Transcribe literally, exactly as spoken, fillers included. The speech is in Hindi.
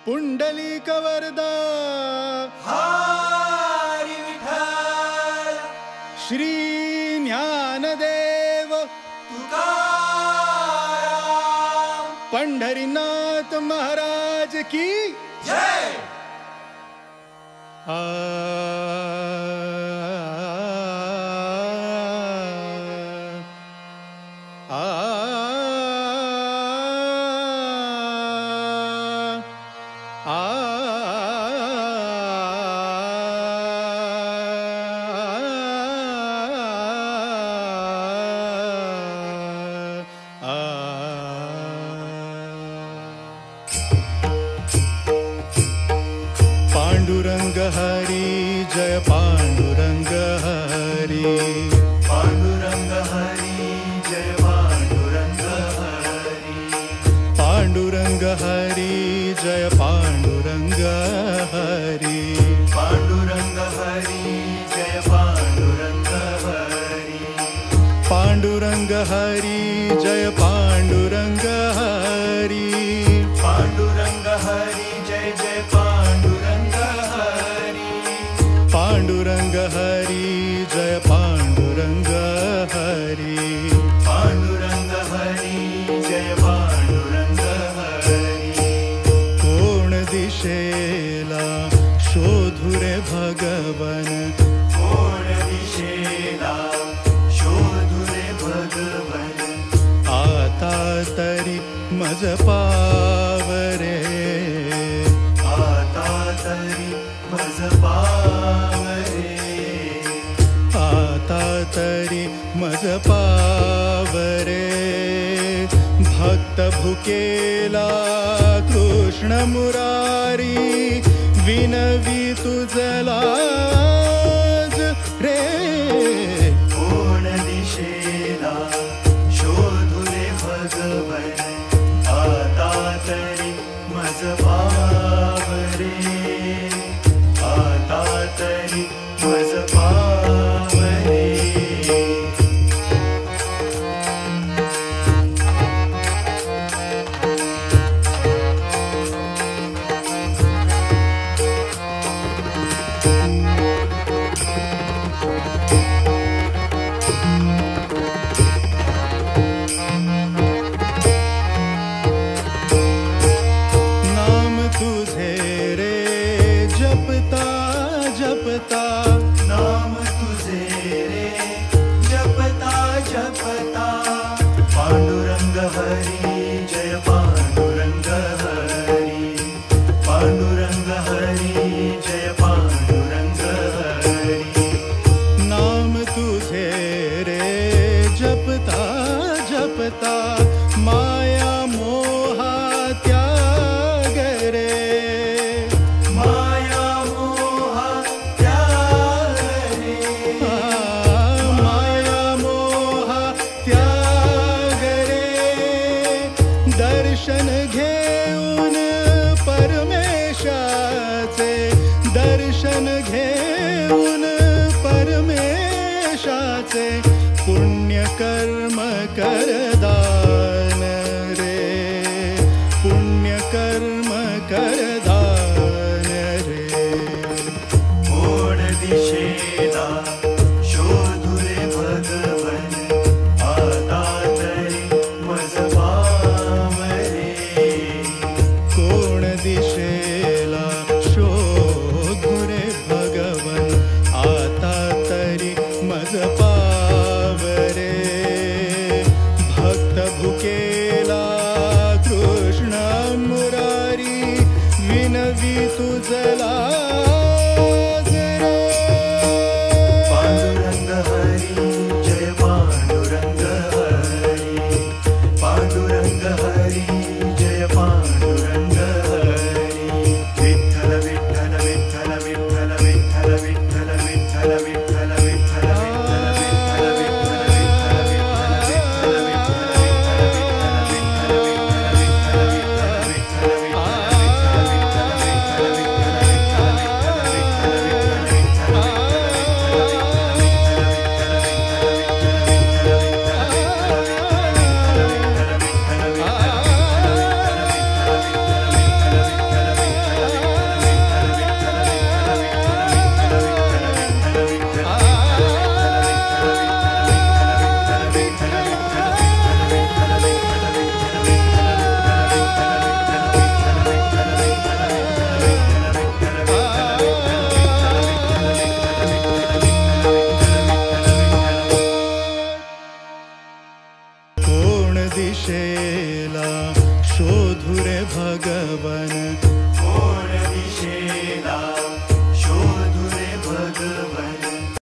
पुंडलिक वरदा हरी विठ्ठल श्री ज्ञानदेव तुकाराम पंढरीनाथ महाराज की जय। आ पांडुरंग हरी जय पांडुरंग हरी पांडुरंग हरी जय पांडुरंग हरी पांडुरंग हरी जय पांडुरंग हरी पांडुरंग हरी जय पांडुरंग हरी पांडुरंग हरी जय पांडुरंग हरी पांडुरंग हरी जय जय पांडुरंग हरी पांडुरंग हरी जय पांडुरंग हरी पांडुरंग हरी जय पांडुरंग हरी कोण दिशेला शोधुरे भगवन कोण दिशेला शोधुरे भगवन आता तरी मज पावरे आता तरी मज पावरे आता तरी मज पावरे भक्त भुकेला कृष्ण मुरारी विनवी तुझला रे कोण दिशेला शोधुरे भगवन आता तरी मज पावरे आता तरी मज पावरे नाम तुझे रे जपता जपता नाम तुझे रे जपता जपता पांडुरंग हरी जय पांडुरंग हरी पांडुरंग हरी जय पांडुरंग हरी नाम तुझे रे जपता जपता माया मोहा त्याग रे माया मोहा त्याग रे माया मोहा त्याग रे दर्शन घेऊन परमेशाचे दर्शन घेऊन परमेशाचे पुण्य कर्म करदान रे पुण्य कर्म करदान रे कोण दिशेला शोधुरे भगवन आता तरी मज पावरे कोण दिशेला शोधुरे भगवन आता तरी मज पावरे भक्त भुकेला कृष्ण मुरारी विनवी तुझला पांडुरंग हरी जय पांडुरंग हरी पांडुरंग हरी जय पांडुरंग हरी विठ्ठल विठ्ठल विठ्ठल विठ्ठल विठ्ठल विठ्ठल विठ्ठल विठ्ठल विठ्ठल विठ्ठल दिशेला शोधुरे भगवन कोण दिशेला